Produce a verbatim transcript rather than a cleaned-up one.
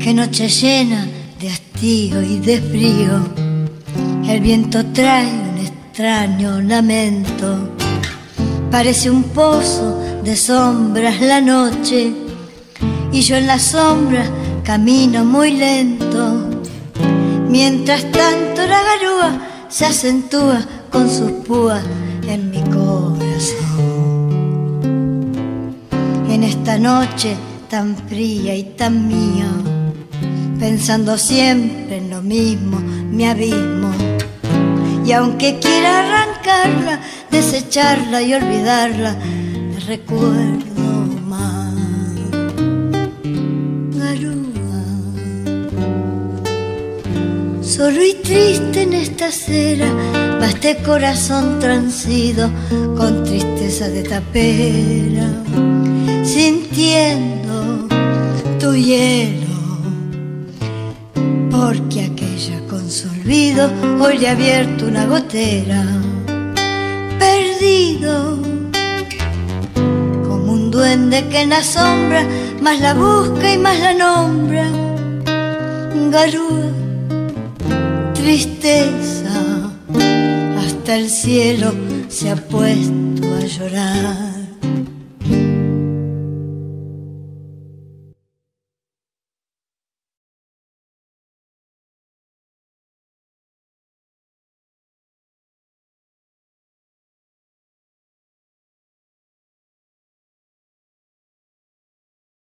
Qué noche llena de hastío y de frío, el viento trae un extraño lamento. Parece un pozo de sombras la noche, y yo en la sombra camino muy lento. Mientras tanto la garúa se acentúa con sus púas en mi corazón. En esta noche tan fría y tan mía, pensando siempre en lo mismo, me abismo. Y aunque quiera arrancarla, desecharla y olvidarla, la recuerdo más. Garúa, solo y triste en esta acera va este corazón transido con tristeza de tapera, sintiendo tu hielo, porque aquella con su olvido hoy le ha abierto una gotera. Perdido como un duende que en la sombra más la busca y más la nombra. Garúa, tristeza, hasta el cielo se ha puesto a llorar.